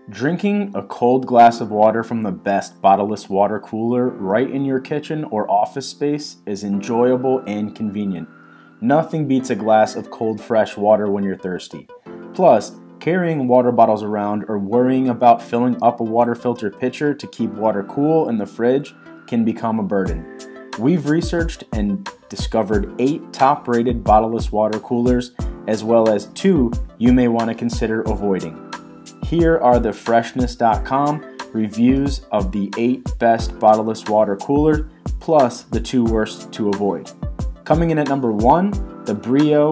Drinking a cold glass of water from the best bottleless water cooler right in your kitchen or office space is enjoyable and convenient. Nothing beats a glass of cold fresh water when you're thirsty. Plus, carrying water bottles around or worrying about filling up a water filter pitcher to keep water cool in the fridge can become a burden. We've researched and discovered 8 top-rated bottleless water coolers, as well as 2 you may want to consider avoiding. Here are the Freshness.com reviews of the 8 best bottleless water coolers, plus the 2 worst to avoid. Coming in at number 1, the Brio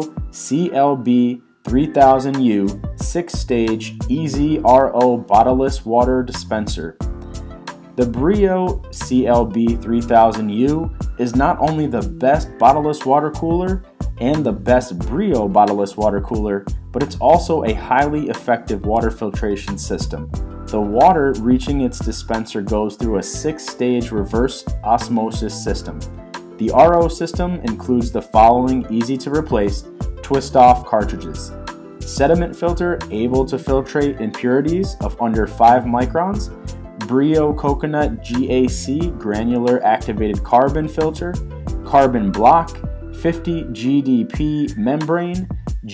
CLB 3000U 6-stage Easy RO bottleless water dispenser. The Brio CLB 3000U is not only the best bottleless water cooler and the best Brio bottleless water cooler, but it's also a highly effective water filtration system. The water reaching its dispenser goes through a 6-stage reverse osmosis system. The RO system includes the following easy-to-replace, twist-off cartridges: sediment filter able to filtrate impurities of under 5 microns, Brio Coconut GAC granular activated carbon filter, carbon block, 50 GDP membrane,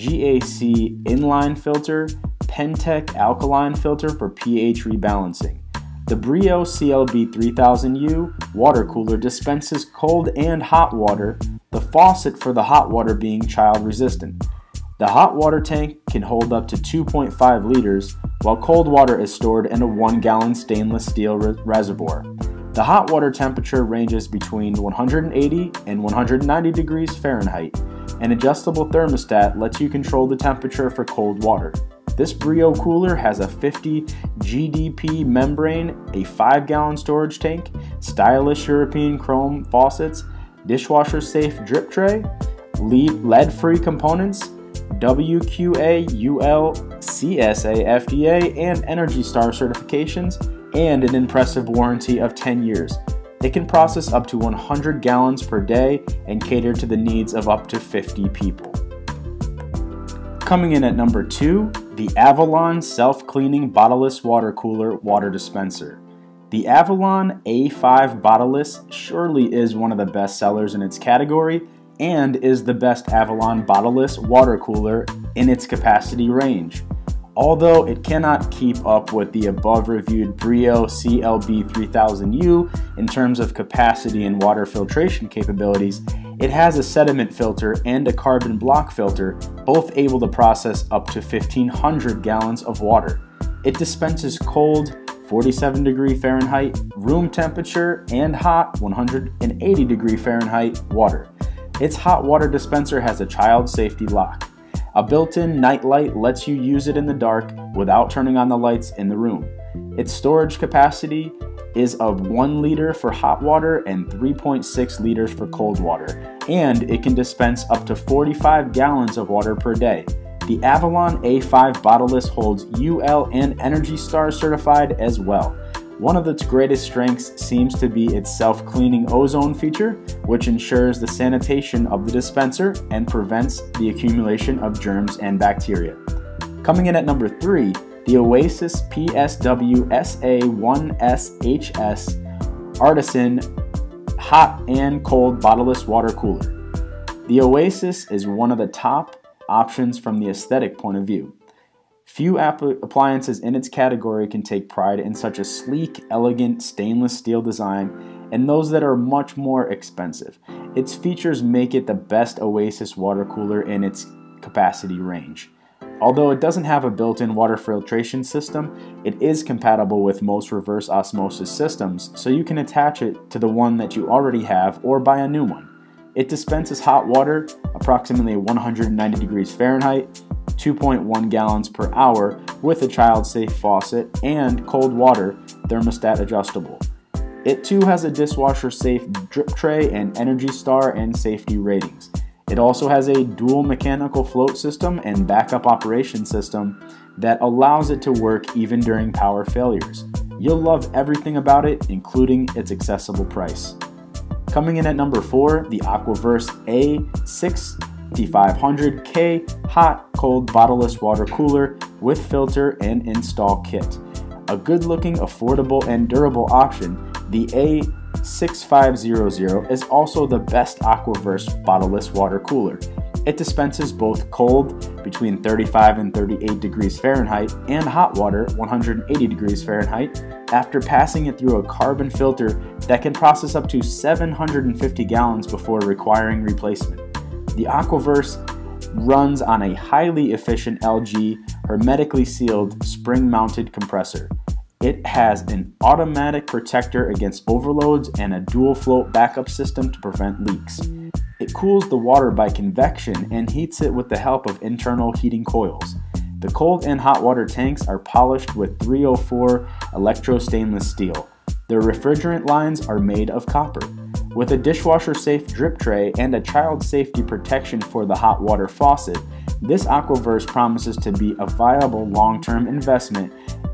GAC inline filter, Pentec alkaline filter for pH rebalancing. The Brio CLB 3000U water cooler dispenses cold and hot water, the faucet for the hot water being child resistant. The hot water tank can hold up to 2.5 liters, while cold water is stored in a 1-gallon stainless steel reservoir. The hot water temperature ranges between 180 and 190 degrees Fahrenheit. An adjustable thermostat lets you control the temperature for cold water. This Brio cooler has a 50 GDP membrane, a 5-gallon storage tank, stylish European chrome faucets, dishwasher-safe drip tray, lead-free components, WQA, UL, CSA, FDA, and Energy Star certifications, and an impressive warranty of 10 years. It can process up to 100 gallons per day and cater to the needs of up to 50 people. Coming in at number 2, the Avalon Self-Cleaning Bottleless Water Cooler Water Dispenser. The Avalon A5 Bottleless surely is one of the best sellers in its category and is the best Avalon bottleless water cooler in its capacity range. Although it cannot keep up with the above-reviewed Brio CLB 3000U in terms of capacity and water filtration capabilities, it has a sediment filter and a carbon block filter, both able to process up to 1,500 gallons of water. It dispenses cold, 47 degree Fahrenheit, room temperature, and hot, 180 degree Fahrenheit water. Its hot water dispenser has a child safety lock. A built-in night light lets you use it in the dark without turning on the lights in the room. Its storage capacity is of 1 liter for hot water and 3.6 liters for cold water, and it can dispense up to 45 gallons of water per day. The Avalon A5 Bottleless holds UL and Energy Star certified as well. One of its greatest strengths seems to be its self-cleaning ozone feature, which ensures the sanitation of the dispenser and prevents the accumulation of germs and bacteria. Coming in at number 3, the Oasis PSW SA1SHS Artisan Hot and Cold Bottleless Water Cooler. The Oasis is one of the top options from the aesthetic point of view. Few appliances in its category can take pride in such a sleek, elegant stainless steel design, and those that are much more expensive. Its features make it the best Oasis water cooler in its capacity range. Although it doesn't have a built-in water filtration system, it is compatible with most reverse osmosis systems, so you can attach it to the one that you already have or buy a new one. It dispenses hot water, approximately 190 degrees Fahrenheit, 2.1 gallons per hour with a child-safe faucet, and cold water, thermostat adjustable. It too has a dishwasher-safe drip tray and Energy Star and safety ratings. It also has a dual mechanical float system and backup operation system that allows it to work even during power failures. You'll love everything about it, including its accessible price. Coming in at number 4, the Aquaverse A6500K Hot Cold Bottleless Water Cooler with Filter and Install Kit. A good-looking, affordable, and durable option, the A6500 is also the best Aquaverse bottleless water cooler. It dispenses both cold, between 35 and 38 degrees Fahrenheit, and hot water, 180 degrees Fahrenheit, after passing it through a carbon filter that can process up to 750 gallons before requiring replacement. The Aquaverse runs on a highly efficient LG, hermetically sealed, spring-mounted compressor. It has an automatic protector against overloads and a dual float backup system to prevent leaks. It cools the water by convection and heats it with the help of internal heating coils. The cold and hot water tanks are polished with 304 electro stainless steel. The refrigerant lines are made of copper. With a dishwasher-safe drip tray and a child safety protection for the hot water faucet, this Aquaverse promises to be a viable long-term investment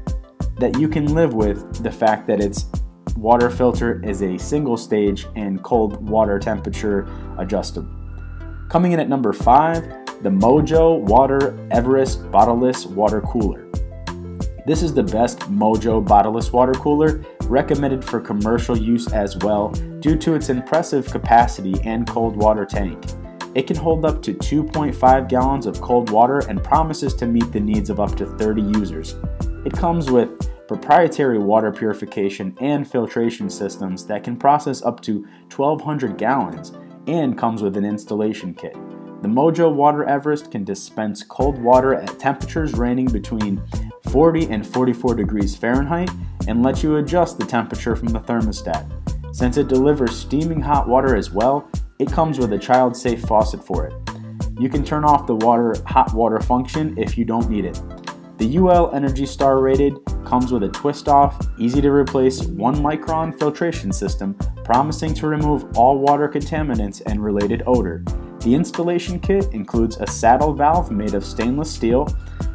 that you can live with the fact that its water filter is a single stage and cold water temperature adjustable. Coming in at number 5, the Mojo Water Everest Bottleless Water Cooler. This is the best Mojo bottleless water cooler, recommended for commercial use as well due to its impressive capacity and cold water tank. It can hold up to 2.5 gallons of cold water and promises to meet the needs of up to 30 users. It comes with proprietary water purification and filtration systems that can process up to 1,200 gallons and comes with an installation kit. The Mojo Water Everest can dispense cold water at temperatures ranging between 40 and 44 degrees Fahrenheit and let you adjust the temperature from the thermostat. Since it delivers steaming hot water as well, it comes with a child-safe faucet for it. You can turn off the hot water function if you don't need it. The UL Energy Star rated comes with a twist-off, easy-to-replace 1-micron filtration system promising to remove all water contaminants and related odor. The installation kit includes a saddle valve made of stainless steel,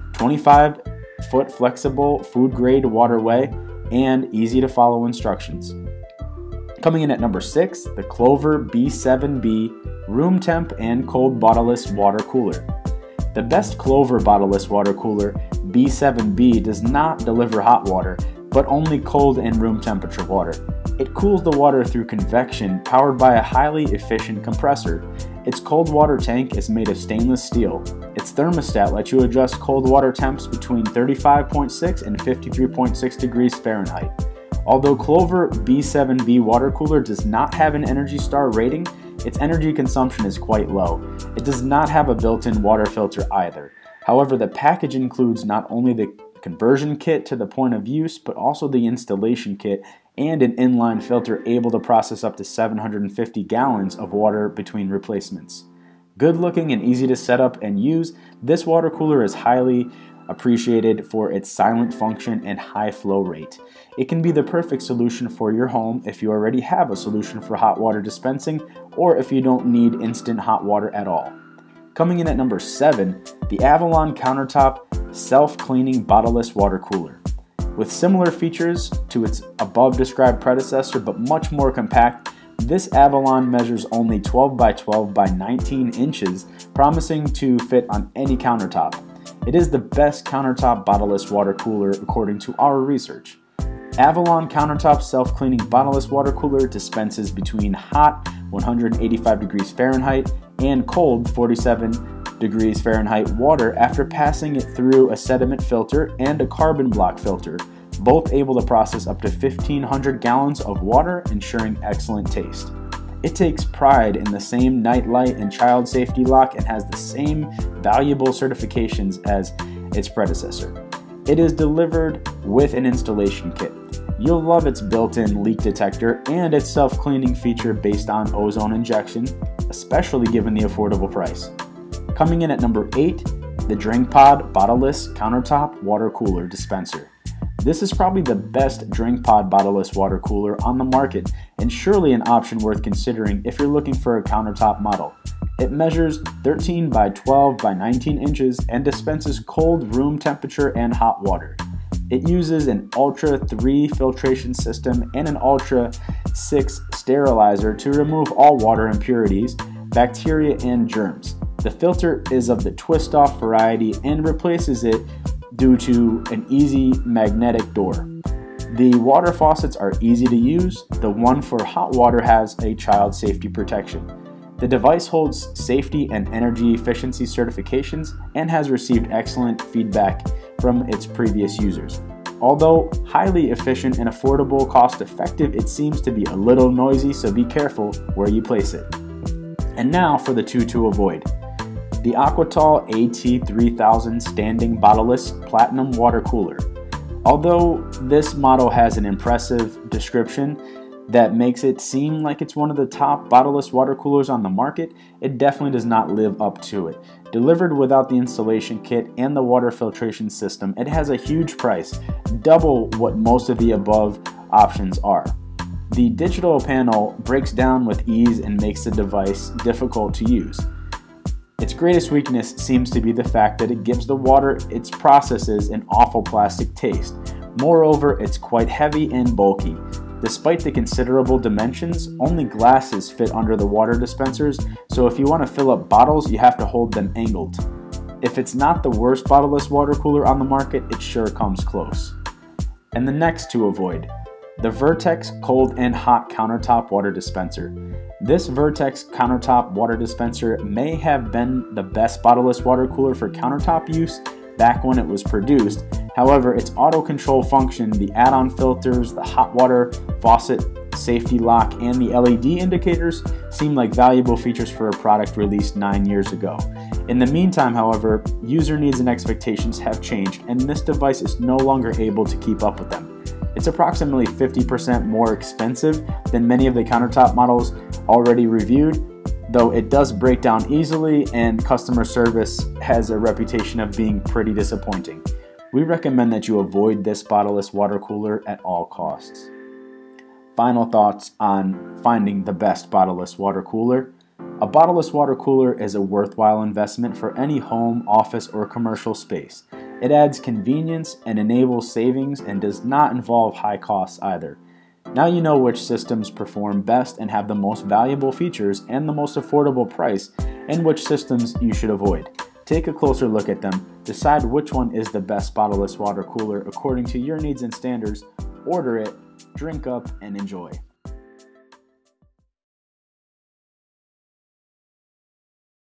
25-foot flexible food-grade waterway, and easy-to-follow instructions. Coming in at number 6, the Clover B7B Room Temp and Cold Bottleless Water Cooler. The best Clover bottleless water cooler, B7B, does not deliver hot water, but only cold and room temperature water. It cools the water through convection, powered by a highly efficient compressor. Its cold water tank is made of stainless steel. Its thermostat lets you adjust cold water temps between 35.6 and 53.6 degrees Fahrenheit. Although Clover B7B water cooler does not have an Energy Star rating, its energy consumption is quite low. It does not have a built-in water filter either. However, the package includes not only the conversion kit to the point of use, but also the installation kit and an inline filter able to process up to 750 gallons of water between replacements. Good looking and easy to set up and use, this water cooler is highly appreciated for its silent function and high flow rate. It can be the perfect solution for your home if you already have a solution for hot water dispensing or if you don't need instant hot water at all. Coming in at number 7, the Avalon Countertop Self-Cleaning Bottleless Water Cooler. With similar features to its above described predecessor but much more compact, this Avalon measures only 12 by 12 by 19 inches, promising to fit on any countertop. It is the best countertop bottleless water cooler according to our research. Avalon Countertop Self-Cleaning Bottleless Water Cooler dispenses between hot 185 degrees Fahrenheit and cold 47 degrees Fahrenheit water after passing it through a sediment filter and a carbon block filter, both able to process up to 1,500 gallons of water, ensuring excellent taste. It takes pride in the same nightlight and child safety lock and has the same valuable certifications as its predecessor. It is delivered with an installation kit. You'll love its built-in leak detector and its self-cleaning feature based on ozone injection, especially given the affordable price. Coming in at number 8, the DrinkPod Bottleless Countertop Water Cooler Dispenser. This is probably the best DrinkPod bottleless water cooler on the market and surely an option worth considering if you're looking for a countertop model. It measures 13 by 12 by 19 inches and dispenses cold room temperature and hot water. It uses an Ultra 3 filtration system and an Ultra 6 sterilizer to remove all water impurities, bacteria, and germs. The filter is of the twist-off variety and replaces it due to an easy magnetic door. The water faucets are easy to use. The one for hot water has a child safety protection. The device holds safety and energy efficiency certifications and has received excellent feedback from its previous users. Although highly efficient and affordable, cost-effective, it seems to be a little noisy, so be careful where you place it. And now for the two to avoid. The Aquatol AT3000 Standing Bottleless Platinum Water Cooler. Although this model has an impressive description that makes it seem like it's one of the top bottleless water coolers on the market, it definitely does not live up to it. Delivered without the installation kit and the water filtration system, it has a huge price, double what most of the above options are. The digital panel breaks down with ease and makes the device difficult to use. Its greatest weakness seems to be the fact that it gives the water it processes an awful plastic taste. Moreover, it's quite heavy and bulky. Despite the considerable dimensions, only glasses fit under the water dispensers, so if you want to fill up bottles, you have to hold them angled. If it's not the worst bottleless water cooler on the market, it sure comes close. And the next to avoid, the Vertex Cold and Hot Countertop Water Dispenser. This Vertex countertop water dispenser may have been the best bottleless water cooler for countertop use back when it was produced. However, its auto control function, the add-on filters, the hot water faucet safety lock, and the LED indicators seem like valuable features for a product released 9 years ago. In the meantime, however, user needs and expectations have changed, and this device is no longer able to keep up with them. It's approximately 50% more expensive than many of the countertop models already reviewed, though it does break down easily and customer service has a reputation of being pretty disappointing. We recommend that you avoid this bottleless water cooler at all costs. Final thoughts on finding the best bottleless water cooler. A bottleless water cooler is a worthwhile investment for any home, office, or commercial space. It adds convenience and enables savings and does not involve high costs either. Now you know which systems perform best and have the most valuable features and the most affordable price, and which systems you should avoid. Take a closer look at them, decide which one is the best bottleless water cooler according to your needs and standards, order it, drink up, and enjoy.